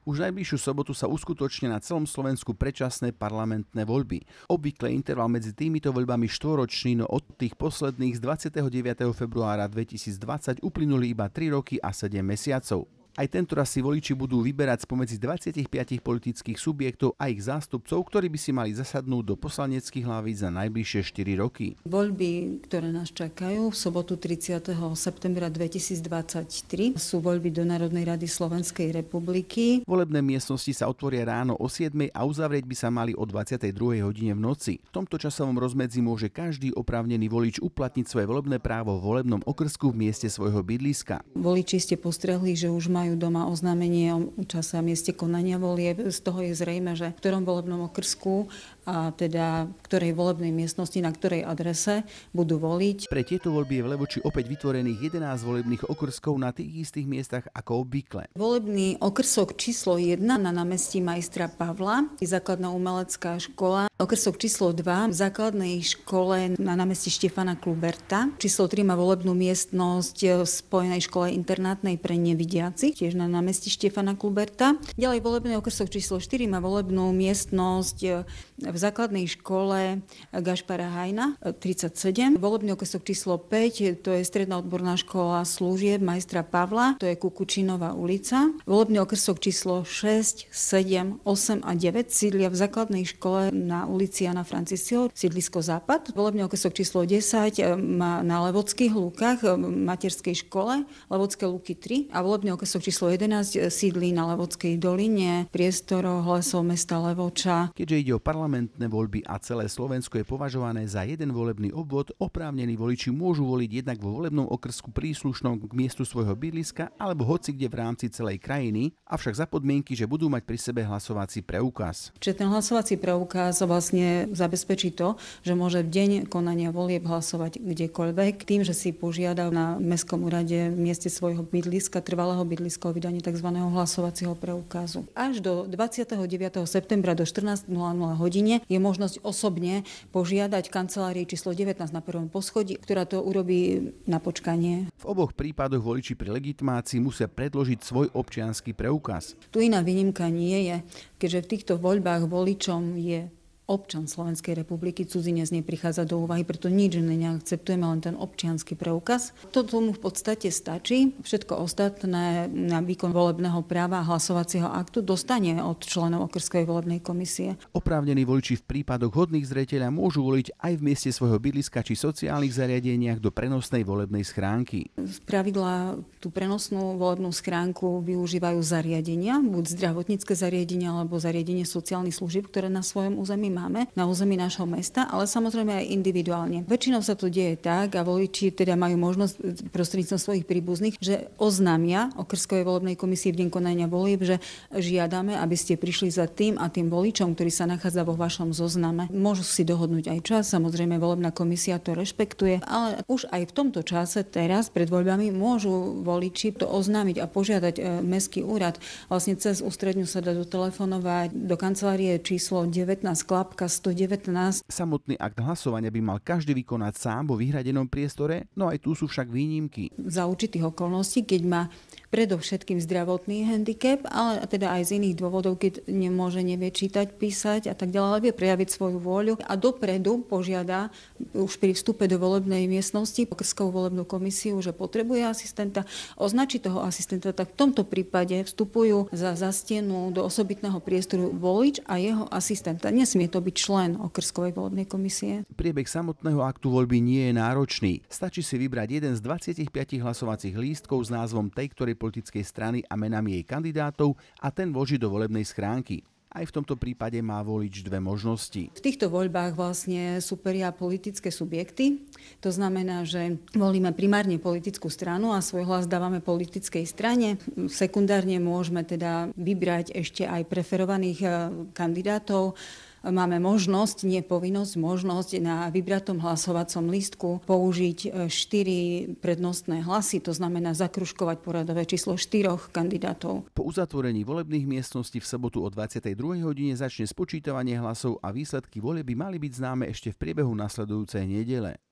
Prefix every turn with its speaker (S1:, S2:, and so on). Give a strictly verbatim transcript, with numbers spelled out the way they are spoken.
S1: Už najbližšiu sobotu sa uskutočnia na celom Slovensku predčasné parlamentné voľby. Obvykle interval medzi týmito voľbami štvoročný, no od tých posledných z dvadsiateho deviateho februára dvetisícdvadsať uplynuli iba tri roky a sedem mesiacov. Aj tento raz si voliči budú vyberať spomedzi dvadsaťpäť politických subjektov a ich zástupcov, ktorí by si mali zasadnúť do poslaneckých hlavíc za najbližšie štyri roky.
S2: Voľby, ktoré nás čakajú v sobotu tridsiateho septembra dvetisícdvadsaťtri, sú voľby do Národnej rady Slovenskej republiky.
S1: Volebné miestnosti sa otvoria ráno o siedmej a uzavrieť by sa mali o dvadsiatej druhej hodine v noci. V tomto časovom rozmedzi môže každý oprávnený volič uplatniť svoje volebné právo v volebnom okrsku v mieste svojho bydliska.
S2: Voliči ste postrehli, že už majú majú doma oznámenie o čase a mieste konania volieb. Z toho je zrejme, že v ktorom volebnom okrsku a teda v ktorej volebnej miestnosti, na ktorej adrese budú voliť.
S1: Pre tieto voľby je v Levoči opäť vytvorených jedenásť volebných okrskov na tých istých miestach ako obvykle.
S2: Volebný okrsok číslo jeden na námestí majstra Pavla, základná umelecká škola. Okrsok číslo dva v základnej škole na námestí Štefana Kluberta. Číslo tri má volebnú miestnosť v spojenej škole internátnej pre nevidiacich, tiež na námestí Štefana Kluberta. Ďalej volebný okrsok číslo štyri má volebnú miestnosť v základnej škole Gašpara Hajna tridsaťsedem. Volebný okrsok číslo päť, to je stredná odborná škola služieb majstra Pavla, to je Kukučinová ulica. Volebný okrsok číslo šesť, sedem, osem a deväť sídlia v základnej škole na ulici Jana Francisciho, sídlisko Západ. Volebný okrsok číslo desať má na Levockých lúkach, materskej škole, Levocké lúky tri. A volebný okrsok číslo jedenásť sídlí na Levockej doline, priestoroch lesov mesta Levoča.
S1: Keďže ide o parlamentné voľby a celé Slovensko je považované za jeden volebný obvod, oprávnení voliči môžu voliť jednak vo volebnom okrsku príslušnom k miestu svojho bydliska alebo hoci kde v rámci celej krajiny, avšak za podmienky, že budú mať pri sebe hlasovací preukaz.
S2: Čiže ten hlasovací preukaz vlastne zabezpečí to, že môže v deň konania volieb hlasovať kdekoľvek, tým, že si požiada na mestskom úrade v mieste svojho bydliska, trvalého bydliska o vydanie tzv. Hlasovacieho preukazu. Až do dvadsiateho deviateho septembra do štrnástej hodine je možnosť osobne požiadať kancelárii číslo devätnásť na prvom poschodí, ktorá to urobí na počkanie.
S1: V oboch prípadoch voliči pri legitimácii musia predložiť svoj občiansky preukaz.
S2: Tu iná výnimka nie je, keďže v týchto voľbách voličom je občan Slovenskej republiky, cudzinec neprichádza do úvahy, preto nič neakceptujeme, len ten občiansky preukaz. To tomu v podstate stačí. Všetko ostatné na výkon volebného práva a hlasovacieho aktu dostane od členov okrskovej volebnej komisie.
S1: Oprávnení voliči v prípadoch hodných zreteľa môžu voliť aj v mieste svojho bydliska či sociálnych zariadeniach do prenosnej volebnej schránky.
S2: Spravidla tú prenosnú volebnú schránku využívajú zariadenia, buď zdravotnícke zariadenia alebo zariadenie sociálnych služieb, ktoré na svojom území máme na území nášho mesta, ale samozrejme aj individuálne. Väčšinou sa to deje tak a voliči teda majú možnosť prostredníctvom svojich príbuzných, že oznámia okrskovej volebnej komisii v deň konania volieb, že žiadame, aby ste prišli za tým a tým voličom, ktorý sa nachádza vo vašom zozname. Môžu si dohodnúť aj čas, samozrejme volebná komisia to rešpektuje, ale už aj v tomto čase teraz pred voľbami môžu voliči to oznámiť a požiadať mestský úrad. Vlastne cez ústredňu sa dá dotelefonovať do kancelárie číslo devätnásť sto devätnásť.
S1: Samotný akt hlasovania by mal každý vykonať sám vo vyhradenom priestore, no aj tu sú však výnimky.
S2: Za určitých okolností, keď má predovšetkým zdravotný handicap, ale teda aj z iných dôvodov, keď nemôže, nevie čítať, písať a tak ďalej, ale vie prejaviť svoju vôľu a dopredu požiada už pri vstupe do volebnej miestnosti okrskovú volebnú komisiu, že potrebuje asistenta, označí toho asistenta, tak v tomto prípade vstupujú za zastenu do osobitného priestoru volič a jeho asistenta. Nesmie to byť člen okrskovej volebnej komisie.
S1: Priebeh samotného aktu voľby nie je náročný. Stačí si vybrať jeden z dvadsaťpäť hlasovacích lístkov s názvom tej ktorej politickej strany a menami jej kandidátov a ten vložiť do volebnej schránky. Aj v tomto prípade má volič dve možnosti.
S2: V týchto voľbách vlastne súperia politické subjekty. To znamená, že volíme primárne politickú stranu a svoj hlas dávame politickej strane. Sekundárne môžeme teda vybrať ešte aj preferovaných kandidátov. Máme možnosť, nie povinnosť, možnosť na vybratom hlasovacom lístku použiť štyri prednostné hlasy, to znamená zakružkovať poradové číslo štyroch kandidátov.
S1: Po uzatvorení volebných miestností v sobotu o dvadsiatej druhej hodine začne spočítavanie hlasov a výsledky volieb by mali byť známe ešte v priebehu nasledujúcej nedele.